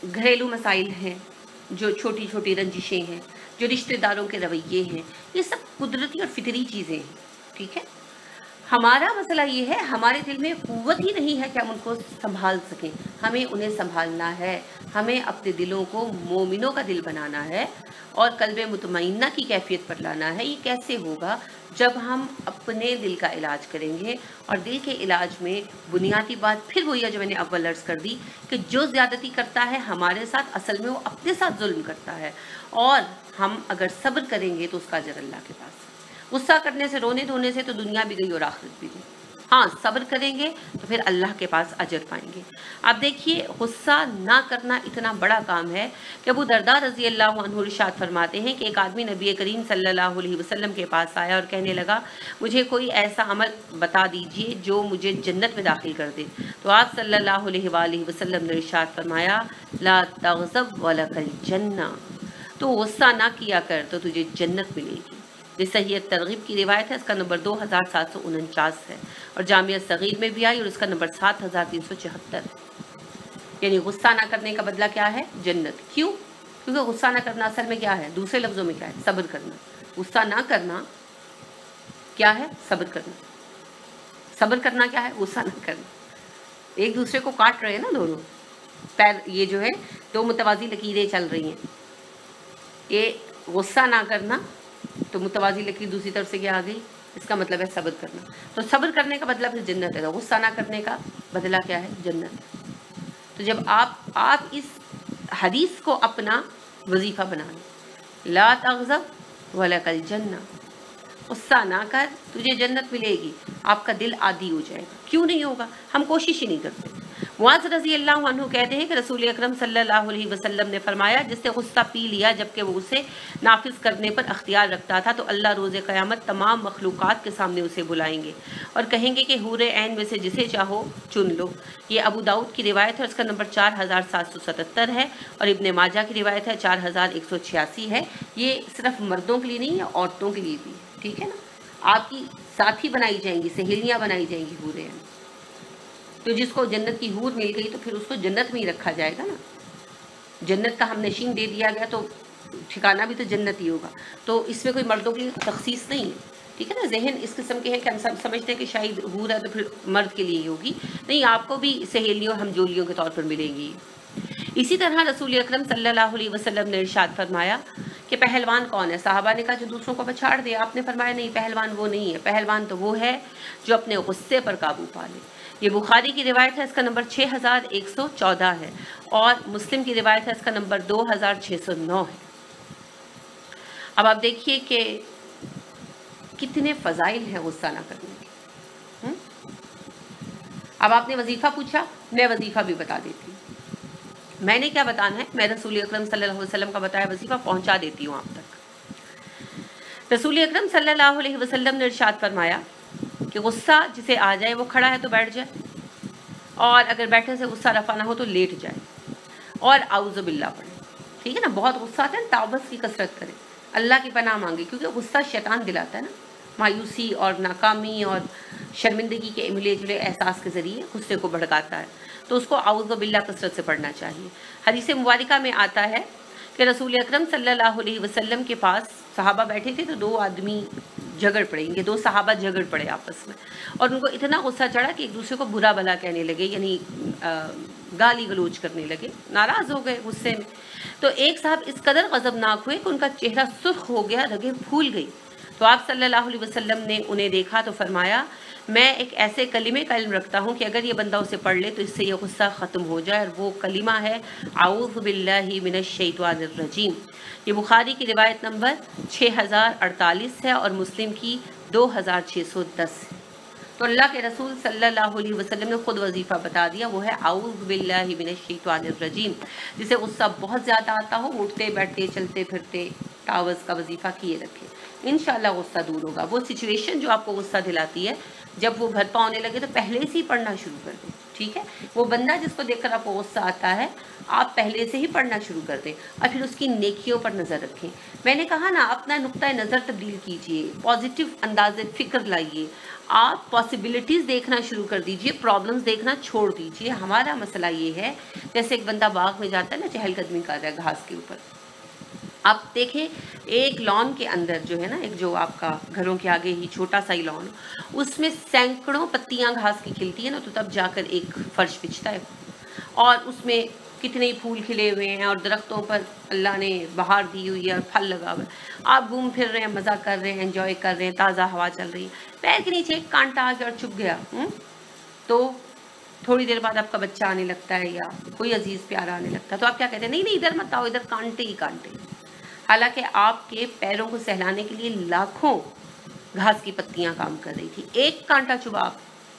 घरेलू मसाइल हैं, जो छोटी छोटी रंजिशें हैं, जो रिश्तेदारों के रवैये हैं, ये सब कुदरती और फितरी चीज़ें हैं, ठीक है। हमारा मसला ये है, हमारे दिल में क़ुव्वत ही नहीं है कि हम उनको संभाल सकें। हमें उन्हें संभालना है, हमें अपने दिलों को मोमिनों का दिल बनाना है और क़ल्ब मुतमइन्ना की कैफियत पर लाना है। ये कैसे होगा? जब हम अपने दिल का इलाज करेंगे। और दिल के इलाज में बुनियादी बात फिर वही है जो मैंने अव्वल अर्ज़ कर दी कि जो ज़्यादती करता है हमारे साथ, असल में वो अपने साथ जुल्म करता है। और हम अगर सब्र करेंगे तो उसका अजर अल्लाह के पास है। गुस्सा करने से, रोने धोने से तो दुनिया भी गई और आखिरत भी गई। हाँ, सब्र करेंगे तो फिर अल्लाह के पास अजर पाएंगे। आप देखिए, गुस्सा ना करना इतना बड़ा काम है कि अबू दरदा रज़ी अल्लाह अन्हु इरशाद फरमाते हैं कि एक आदमी नबी करीम सल्लल्लाहु अलैहि वसल्लम के पास आया और कहने लगा, मुझे कोई ऐसा अमल बता दीजिए जो मुझे जन्नत में दाखिल कर दे। तो आप सल्लल्लाहु अलैहि वसल्लम ने इरशाद फरमाया, ला तग़ज़ब वलकल जन्ना, तो गुस्सा ना किया कर तो तुझे जन्नत मिलेगी। ये सही तरगीब की रिवायत है, इसका नंबर 2749 है और जामिया सगीर में भी आई और इसका नंबर 7374 है। यानी गुस्सा ना करने का बदला क्या है? जन्नत। क्यों? क्योंकि गुस्सा ना करना असल में क्या है? दूसरे लफ्ज़ों में क्या है? सब्र करना। गुस्सा ना करना क्या है? सब्र करना। सब्र करना क्या है? गुस्सा ना करना। एक दूसरे को काट रहे हैं ना दोनों पैर, ये जो है दो मुतवाज़ी लकीरें चल रही हैं। ये गुस्सा ना करना तो मुतवाज़ी लकीर दूसरी तरफ से क्या आ गई? इसका मतलब है सब्र करना। तो सब्र करने का बदला फिर जन्नत है, तो गुस्सा ना करने का बदला क्या है? जन्नत है। तो जब आप इस हदीस को अपना वजीफ़ा बना लें, ला तग़ज़ब वलकल जन्ना, गुस्सा ना कर तुझे जन्नत मिलेगी, आपका दिल आदी हो जाएगा। क्यों नहीं होगा? हम कोशिश ही नहीं करते। मुआज़ रज़ी अल्लाह अन्हु कहते हैं कि रसूल अकरम सल्लल्लाहु अलैहि वसल्लम ने फरमाया, जिसने गुस्सा पी लिया जबकि वो उसे नाफिज करने पर अख्तियार रखता था, तो अल्लाह रोज़े क़यामत तमाम मखलूक़ात के सामने उसे बुलाएंगे और कहेंगे कि हूरे ऐन में से जिसे चाहो चुन लो। ये अबू दाऊद की रिवायत है, उसका नंबर 4777 है और इब्ने माजा की रिवायत है 4186 है। ये सिर्फ मर्दों के लिए नहीं है, औरतों के लिए भी है, ठीक है ना। आपकी साथी बनाई जाएंगी, सहेलियाँ बनाई जाएंगी हूरे ऐन। तो जिसको जन्नत की हूर मिल गई तो फिर उसको जन्नत में ही रखा जाएगा ना। जन्नत का हम नशीन दे दिया गया तो ठिकाना भी तो जन्नत ही होगा। तो इसमें कोई मर्दों की तखसीस नहीं है, ठीक है ना। जहन इस किस्म के हैं कि हम सब समझते हैं कि शायद हूर है तो फिर मर्द के लिए ही होगी। नहीं, आपको भी सहेलियों, हमजोलियों के तौर पर मिलेंगी। इसी तरह रसूल अकरम सल्लल्लाहु अलैहि वसल्लम ने इरशाद फरमाया कि पहलवान कौन है? साहबा ने कहा, जो दूसरों को पछाड़ दे। आपने फरमाया, नहीं, पहलवान वो नहीं है। पहलवान तो वो है जो अपने गुस्से पर काबू पा ले। ये बुखारी की रिवायत है, इसका नंबर 6114 है और मुस्लिम की रिवायत है, इसका नंबर 2609 है। अब आप देखिए कि कितने फ़ज़ाइल हैं गुस्सा ना करने के। अब आपने वजीफ़ा पूछा, मैं वजीफ़ा भी बता देती हूँ। मैंने क्या बताना है? मैं रसूल अकरम सल्लल्लाहु अलैहि वसल्लम का बताया वजीफ़ा पहुँचा देती हूँ आप तक। रसूल अकरम सल्लल्लाहु अलैहि वसल्लम ने इरशाद फरमाया कि गुस्सा जिसे आ जाए वो खड़ा है तो बैठ जाए, और अगर बैठने से गुस्सा रफ़ा ना हो तो लेट जाए और आऊज़ु बिल्लाह पढ़े, ठीक है ना। बहुत गुस्सा आता है, ताबस की कसरत करें, अल्लाह की पनाह मांगे, क्योंकि गुस्सा शैतान दिलाता है ना। मायूसी और नाकामी और शर्मिंदगी के मिले जुले एहसास के ज़रिए गुस्से को भड़काता है। तो उसको आऊज़ु बिल्लाह कसरत से पढ़ना चाहिए। हदीस मुबारका में आता है कि रसूल अकरम सल्लल्लाहु अलैहि वसल्लम के पास सहाबा बैठे थे, तो दो आदमी झगड़ पड़े। इनके दो सहाबा झगड़ पड़े आपस में और उनको इतना गुस्सा चढ़ा कि एक दूसरे को बुरा भला कहने लगे, यानी गाली गलोच करने लगे, नाराज़ हो गए गुस्से में। तो एक साहब इस कदर गज़बनाक हुए कि उनका चेहरा सुर्ख हो गया, रगें फूल गई। तो आप सल्लल्लाहु अलैहि वसल्लम ने उन्हें देखा तो फरमाया, मैं एक ऐसे कलिमे का इल्म रखता हूँ कि अगर ये बंदा उसे पढ़ ले तो इससे ये गुस्सा ख़त्म हो जाए, और वो कलिमा है आऊज़ु बिल्लाहि मिनश शैतानिर रजीम। ये बुखारी की रिवायत नंबर 6048 है और मुस्लिम की 2610 है। तो अल्लाह के रसूल सल्लल्लाहु अलैहि वसल्लम ने खुद वजीफ़ा बता दिया, वो है आऊज़ु बिल्लाहि मिनश शैतानिर रजीम। जिसे गुस्सा बहुत ज़्यादा आता हो, उठते बैठते चलते फिरते टावर्स का वजीफ़ा किए रखें, इंशाअल्लाह गुस्सा दूर होगा। वो सिचुएशन जो आपको गुस्सा दिलाती है جب وہ بھرپا ہونے لگے تو پہلے سے ہی پڑھنا شروع کر دیں، ٹھیک ہے؟ وہ بندہ جس کو دیکھ کر آپ کو غصہ آتا ہے، آپ پہلے سے ہی پڑھنا شروع کر دیں اور پھر اس کی نیکیوں پر نظر رکھیں۔ میں نے کہا نا، اپنا نقطۂ نظر تبدیل کیجئے، پازیٹیو انداز فکر لائیے، آپ پاسبلٹیز دیکھنا شروع کر دیجئے، پرابلمز دیکھنا چھوڑ دیجئے۔ ہمارا مسئلہ یہ ہے، جیسے ایک بندہ باغ میں جاتا ہے نا، چہل قدمی کر رہا ہے گھاس کے اوپر، آپ دیکھیں ایک لان کے اندر جو ہے نا، ایک جو آپ کا گھروں کے آگے ہی چھوٹا سا ہی لان، اس میں سینکڑوں پتیاں گھاس کی کھلتی ہیں نا، تو تب جا کر ایک فرش بچھتا ہے، اور اس میں کتنے پھول کھلے ہوئے ہیں اور درختوں پر اللہ نے بہار دی ہوئی ہے اور پھل لگا ہوا ہے، آپ گھوم پھر رہے ہیں، مزہ کر رہے ہیں، انجوائے کر رہے ہیں، تازہ ہوا چل رہی ہے، پیر کے نیچے ایک کانٹا آ گیا اور چبھ گیا، تو تھوڑی دیر بعد آپ کا بچہ آنے لگتا ہے یا کوئی عزیز پیارا آنے لگتا ہے، تو آپ کیا کہتے ہیں؟ نہیں نہیں، ادھر مت آؤ، ادھر کانٹے ہی کانٹے۔ حالانکہ آپ کے پیروں کو سہلانے کے لیے لاکھوں گھاس کی پتیاں کام کر رہی تھی، ایک کانٹا چبھا آپ۔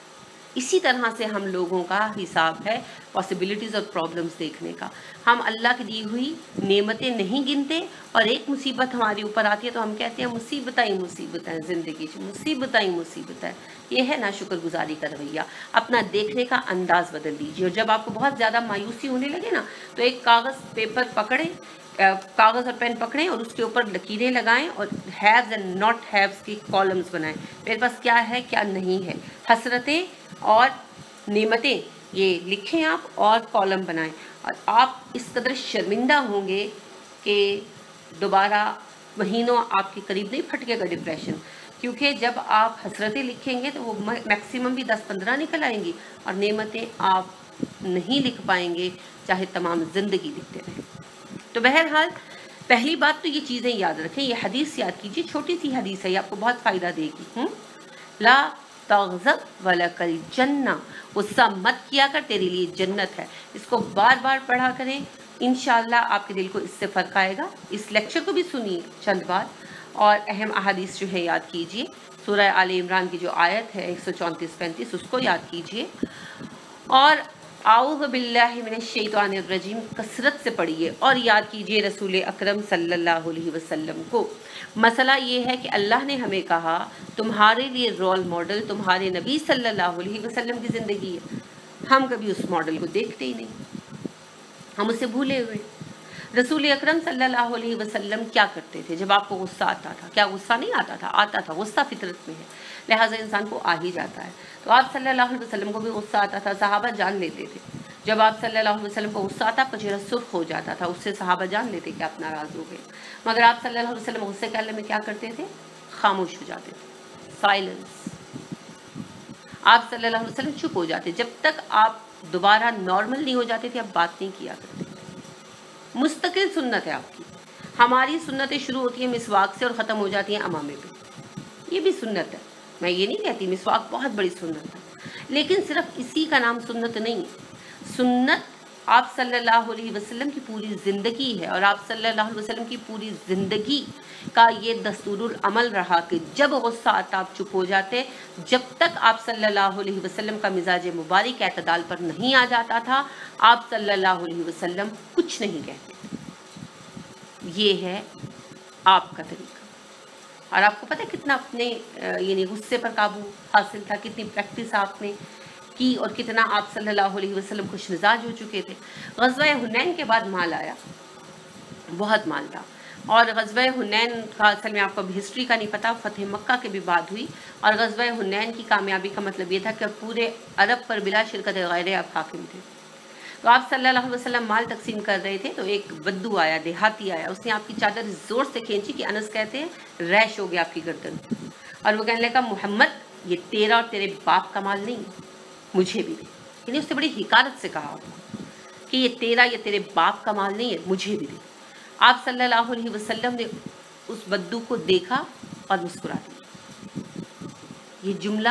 اسی طرح سے ہم لوگوں کا حساب ہے پاسبلٹیز اور پرابلمز دیکھنے کا۔ ہم اللہ کی دی ہوئی نعمتیں نہیں گنتے، اور ایک مصیبت ہمارے اوپر آتی ہے تو ہم کہتے ہیں مصیبتیں ہی مصیبتیں، زندگی سے مصیبتیں ہی مصیبتیں۔ یہ ہے ناشکر گزاری کا رویہ۔ اپنا دیکھنے کا انداز بدل دیجیے، اور جب آپ کو بہت زیادہ مایوسی ہونے لگے نا، تو ایک کاغذ پیپر پکڑیں، کاغذ اور پین پکڑیں اور اس کے اوپر لکیریں لگائیں اور ہیوز اینڈ ناٹ ہیوز کی کالمز بنائیں۔ میرے پاس کیا ہے، کیا نہیں ہے، حسرتیں اور نعمتیں، یہ لکھیں آپ اور کالم بنائیں، اور آپ اس قدر شرمندہ ہوں گے کہ دوبارہ مہینوں آپ کے قریب نہیں پھٹکے گا ڈپریشن، کیونکہ جب آپ حسرتیں لکھیں گے تو وہ میکسیمم بھی 10-15 نکل آئیں گی، اور نعمتیں آپ نہیں لکھ پائیں گے چاہے تمام زندگی لکھتے رہیں۔ تو بہرحال پہلی بات تو یہ چیزیں یاد رکھیں، یہ حدیث یاد کیجیے، چھوٹی سی حدیث ہے، یہ آپ کو بہت فائدہ دے گی۔ لا تغضب ولک الجنہ، غصہ مت کیا کر، تیرے لیے جنت ہے۔ اس کو بار بار پڑھا کریں، انشاءاللہ آپ کے دل کو اس سے فرق آئے گا۔ اس لیکچر کو بھی سنیے چند بار، اور اہم احادیث جو ہے یاد کیجیے۔ سورہ آل عمران کی جو آیت ہے 134-35، اس کو یاد کیجیے، اور اعوذ باللہ من الشیطان الرجیم کثرت سے پڑھیے، اور یاد کیجیے رسول اکرم صلی اللہ علیہ وسلم کو۔ مسئلہ یہ ہے کہ اللہ نے ہمیں کہا تمہارے لیے رول ماڈل تمہارے نبی صلی اللہ علیہ وسلم کی زندگی ہے، ہم کبھی اس ماڈل کو دیکھتے ہی نہیں، ہم اسے بھولے ہوئے۔ رسول اکرم صلی اللہ علیہ وسلم کیا کرتے تھے جب آپ کو غصہ آتا تھا؟ کیا غصہ نہیں آتا تھا؟ آتا تھا، غصہ فطرت میں ہے، لہٰذا انسان کو آ ہی جاتا ہے۔ تو آپ صلی اللہ علیہ وسلم کو بھی غصہ آتا تھا، صحابہ جان لیتے تھے جب آپ صلی اللہ علیہ وسلم کو غصہ آتا، آپ کا چہرہ سرخ ہو جاتا تھا، اس سے صحابہ جان لیتے کہ آپ ناراض ہو گئے، مگر آپ صلی اللہ علیہ وسلم غصے کے عالم میں کیا کرتے تھے؟ خاموش ہو جاتے تھے، سائلنس۔ آپ صلی اللہ علیہ وسلم چپ ہو جاتے، جب تک آپ دوبارہ نارمل نہیں ہو جاتے تھے، آپ بات نہیں کیا کرتے۔ مستقل سنت ہے آپ کی۔ ہماری سنتیں شروع ہوتی ہیں مسواک سے اور ختم ہو جاتی ہیں امامے پہ، یہ بھی سنت ہے، میں یہ نہیں کہتی مسواک بہت بڑی سنت ہے، لیکن صرف اسی کا نام سنت نہیں ہے۔ سنت آپ صلی اللہ علیہ وسلم کی پوری زندگی ہے، اور آپ صلی اللہ علیہ وسلم کی پوری زندگی کا یہ دستور العمل رہا کہ جب غصہ آتا آپ چپ ہو جاتے، جب تک آپ صلی اللہ علیہ وسلم کا مزاج مبارک اعتدال پر نہیں آ جاتا تھا، آپ صلی اللہ علیہ وسلم کچھ نہیں کہتے تھے۔ یہ ہے آپ کا طریقہ، اور آپ کو پتہ ہے کتنا اپنے یعنی غصے پر قابو حاصل تھا، کتنی پریکٹس آپ نے کی، اور کتنا آپ صلی اللہ علیہ وسلم خوش مزاج ہو چکے تھے۔ غزوہ حنین کے بعد مال آیا، بہت مال تھا، اور غزوہ حنین کا اصل میں آپ کو اب ہسٹری کا نہیں پتہ، فتح مکہ کے بھی بعد ہوئی، اور غزوہ حنین کی کامیابی کا مطلب یہ تھا کہ پورے عرب پر بلا شرکت غیر آپ حاکم تھے۔ تو آپ صلی اللہ علیہ وسلم مال تقسیم کر رہے تھے، تو ایک بدو آیا، دیہاتی آیا، اس نے آپ کی چادر زور سے کھینچی کہ انس کہتے ہیں ریش ہو گیا آپ کی گردن، اور وہ کہنے لگا محمد یہ تیرا اور تیرے باپ کا مال نہیں، مجھے بھی دے۔ یعنی اس نے بڑی حکارت سے کہا کہ یہ تیرا یا تیرے باپ کا مال نہیں ہے، مجھے بھی دے۔ آپ صلی اللہ علیہ وسلم نے اس بدو کو دیکھا اور مسکرا دیا۔ یہ جملہ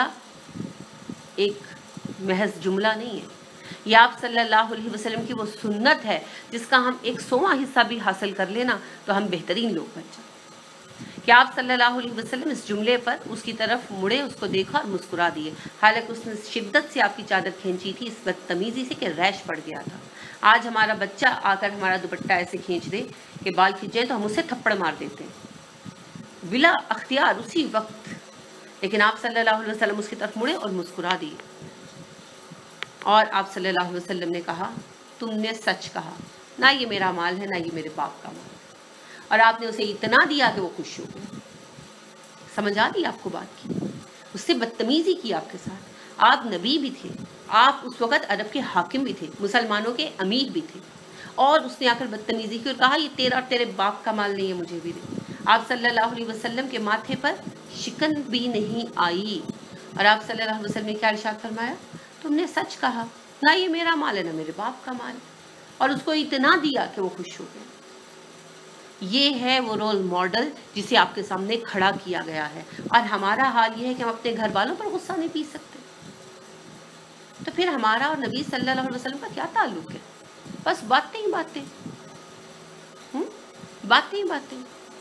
ایک محض جملہ نہیں ہے، یہ آپ صلی اللہ علیہ وسلم کی وہ سنت ہے جس کا ہم 100واں حصہ بھی حاصل کر لینا تو ہم بہترین لوگ بن جائیں۔ کہ آپ صلی اللہ علیہ وسلم اس جملے پر اس کی طرف مڑے، اس کو دیکھا اور مسکرا دیے، حالانکہ اس نے شدت سے آپ کی چادر کھینچی تھی، اس بدتمیزی سے کہ ریش پڑ گیا تھا۔ آج ہمارا بچہ آ کر ہمارا دوپٹہ ایسے کھینچ دے کہ بال کھینچ جائے تو ہم اسے تھپڑ مار دیتے ہیں بلا اختیار اسی وقت، लेकिन आप सल्लल्लाहु अलैहि वसल्लम उसकी तरफ मुड़े और मुस्कुरा दिए, और आप सल्लल्लाहु अलैहि वसल्लम ने कहा तुमने सच कहा, ना ये मेरा माल है ना ये मेरे बाप का माल, और आपने उसे इतना दिया कि वो खुश हो गया। समझ आ गई आपको बात की? उससे बदतमीजी की आपके साथ। आप नबी भी थे, आप उस वक़्त अरब के हाकिम भी थे, मुसलमानों के अमीर भी थे, और उसने आकर बदतमीजी की और कहा ये तेरा और तेरे बाप का माल नहीं है, मुझे भी दे। आप सल्लल्लाहु अलैहि वसल्लम के माथे पर शिकन भी नहीं आई, और आप सल्लल्लाहु अलैहि वसल्लम ने क्या इरशाद फरमाया, तुमने सच कहा, ना ये मेरा माल है ना मेरे बाप का माल, और उसको इतना दिया कि वो खुश हो गया। ये है वो रोल मॉडल जिसे आपके सामने खड़ा किया गया है। और हमारा हाल ये है कि हम अपने घर वालों पर गुस्सा नहीं पी सकते, तो फिर हमारा और नबी सल्लल्लाहु अलैहि वसल्लम का क्या ताल्लुक है? बस बातें ही बातें, बातें ही बातें।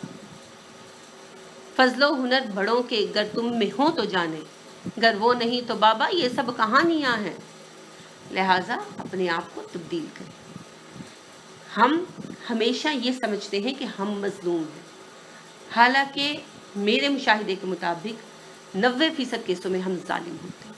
फजलो हुनर बड़ों के गर तुम में हो तो जाने, गर वो नहीं तो बाबा ये सब कहानियां हैं। लिहाजा अपने आप को तब्दील करें। हम हमेशा ये समझते हैं कि हम मजलूम हैं, हालांकि मेरे मुशाहिदे के मुताबिक 90% केसों में हम जालिम होते हैं।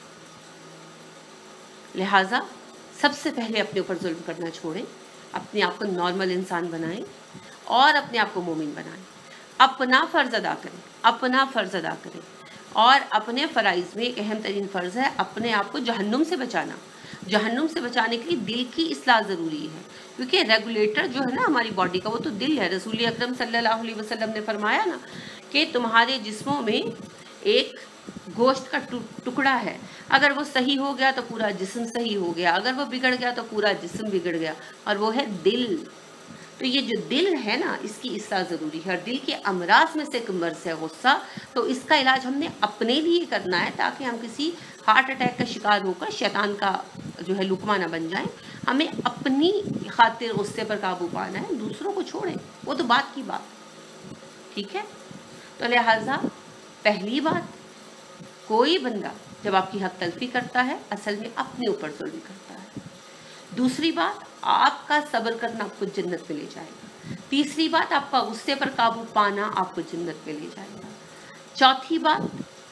लिहाजा सबसे पहले अपने ऊपर जुल्म करना छोड़ें, अपने आप को नॉर्मल इंसान बनाएं और अपने आप को मोमिन बनाएं। अपना फ़र्ज़ अदा करें, अपना फ़र्ज़ अदा करें, और अपने फ़राइज़ में एक अहम तरीन फ़र्ज़ है अपने आप को जहन्नुम से बचाना। जहन्नुम से बचाने के लिए दिल की इस्लाह ज़रूरी है, क्योंकि रेगुलेटर जो है ना हमारी बॉडी का, वो तो दिल है। रसूल अकरम सल्लल्लाहु अलैहि वसल्लम ने फरमाया ना कि तुम्हारे जिस्मों में एक गोश्त का टुकड़ा है, अगर वो सही हो गया तो पूरा जिस्म सही हो गया, अगर वो बिगड़ गया तो पूरा जिस्म बिगड़ गया, और वो है दिल। तो ये जो दिल है ना, इसकी इस्लाह ज़रूरी है, और दिल के अमराज में से एक मर्ज़ है गुस्सा। तो इसका इलाज हमने अपने लिए करना है, ताकि हम किसी हार्ट अटैक का शिकार होकर शैतान का जो है लुकमा ना बन जाए। हमें अपनी खातिर गुस्से पर काबू पाना है, दूसरों को छोड़ें, वो तो बात की बात, ठीक है। तो लिहाजा पहली बात, कोई बंदा जब आपकी हक तलफी करता है असल में अपने ऊपर जुल्म करता है। दूसरी बात, आपका सब्र करना आपको जन्नत में ले जाएगा। तीसरी बात, आपका गुस्से पर काबू पाना आपको जन्नत में ले जाएगा। चौथी बात,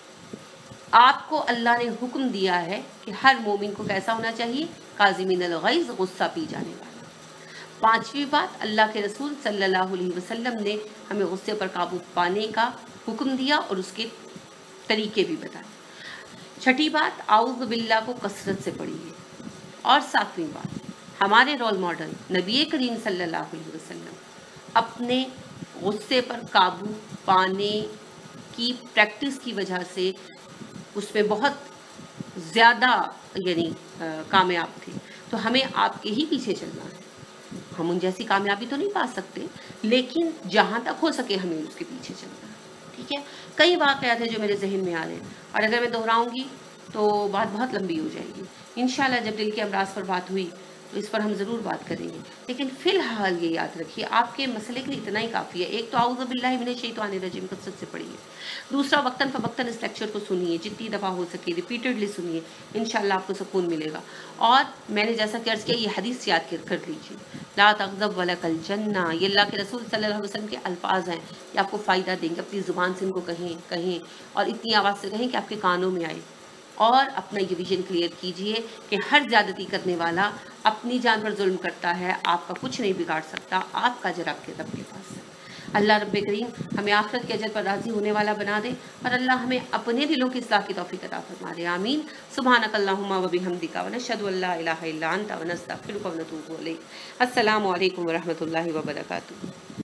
आपको अल्लाह ने हुक्म दिया है कि हर मोमिन को कैसा होना चाहिए, काज़िमीनल गैज़, गुस्सा पी जाने वाला। पांचवी बात, अल्लाह के रसूल सल्लल्लाहु अलैहि वसल्लम ने हमें गुस्से पर काबू पाने का हुक्म दिया और उसके तरीके भी बताए। छठी बात, आऊज़ बिल्लाह को कसरत से पढ़िए। और सातवीं बात, हमारे रोल मॉडल नबी करीम सल्लल्लाहु अलैहि वसल्लम अपने गुस्से पर काबू पाने की प्रैक्टिस की वजह से उसमें बहुत ज़्यादा यानी कामयाब थे। तो हमें आपके ही पीछे चलना है। हम उन जैसी कामयाबी तो नहीं पा सकते, लेकिन जहाँ तक हो सके हमें उसके पीछे चलना है, ठीक है। कई वाक़यात हैं जो मेरे जहन में आ रहे हैं, और अगर मैं दोहराऊंगी तो बात बहुत लंबी हो जाएगी। इंशाल्लाह जब दिल के अमराज पर बात हुई तो इस पर हम ज़रूर बात करेंगे, लेकिन फ़िलहाल ये याद रखिए आपके मसले के लिए इतना ही काफ़ी है। एक तो आऊज़ु बिल्लाहि मिनश शैतानिर रजीम कसरत से पढ़िए। दूसरा, वक्तन फ़वक्तन इस लेक्चर को सुनिए, जितनी दफ़ा हो सके रिपीटेडली सुनिए, इंशाल्लाह आपको सुकून मिलेगा। और मैंने जैसा कि अर्ज़ किया, ये हदीस याद कर लीजिए, ला तग़ज़ब वलकल जन्ना, ये अल्लाह के रसूल सल्लल्लाहु अलैहि वसल्लम के अल्फाज हैं, ये आपको फ़ायदा देंगे। अपनी ज़ुबान से इनको कहें और इतनी आवाज़ से कहें कि आपके कानों में आए। और अपना ये विजन क्लियर कीजिए कि हर ज़्यादती करने वाला अपनी जान पर जुल्म करता है, आपका कुछ नहीं बिगाड़ सकता, आपका अजर आपके रब के पास है। अल्लाह रब्बे करीम हमें आखिरत के अजर पर राज़ी होने वाला बना दे, और अल्लाह हमें अपने दिलों की इस्लाह की तौफीक अता फरमा दे। आमीन। सुब्हानकल्लाहुम्मा व बिहम्दिका व नशहदु अल्ला इलाहा इल्ला अंता व नस्तगफिरुका व नतूबु इलैक। अस्सलामु अलैकुम व रहमतुल्लाहि व बरकातुहू।